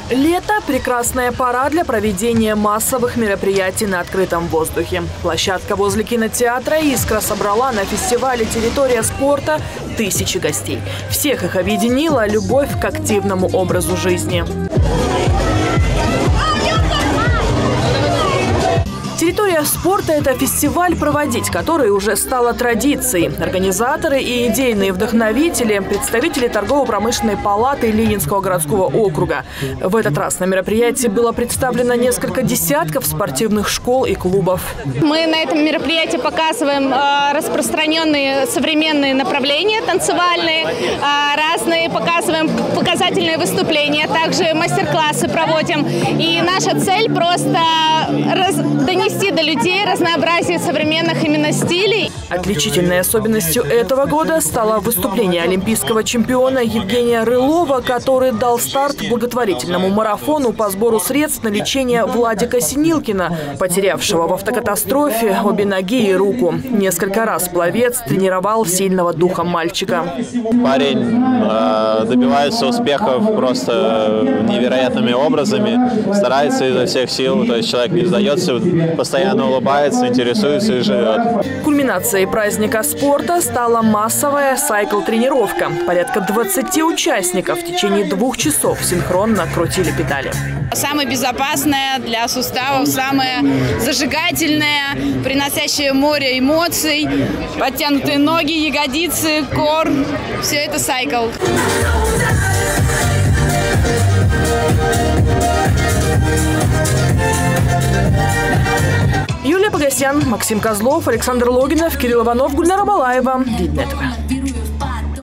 Лето – прекрасная пора для проведения массовых мероприятий на открытом воздухе. Площадка возле кинотеатра «Искра» собрала на фестивале «Территория спорта» тысячи гостей. Всех их объединила любовь к активному образу жизни. «Территория спорта» – это фестиваль, проводить который уже стало традицией. Организаторы и идейные вдохновители – представители торгово-промышленной палаты Ленинского городского округа. В этот раз на мероприятии было представлено несколько десятков спортивных школ и клубов. Мы на этом мероприятии показываем распространенные современные направления танцевальные, разные показываем показательные выступления, также мастер-классы проводим. И наша цель просто донести до людей разнообразие современных именно стилей. Отличительной особенностью этого года стало выступление олимпийского чемпиона Евгения Рылова, который дал старт благотворительному марафону по сбору средств на лечение Владика Синилкина, потерявшего в автокатастрофе обе ноги и руку. Несколько раз пловец тренировал сильного духа мальчика. Парень добивается успехов просто невероятными образами, старается изо всех сил, то есть человек не сдается, постоянно улыбается, интересуется и живет. Кульминацией праздника спорта стала массовая сайкл-тренировка. Порядка 20 участников в течение 2 часов синхронно крутили педали. Самое безопасное для суставов, самое зажигательное, приносящее море эмоций, подтянутые ноги, ягодицы, кор. Все это сайкл. Юлия Погосян, Максим Козлов, Александр Логинов, Кирилл Иванов, Гульнара Балаева. Видно этого.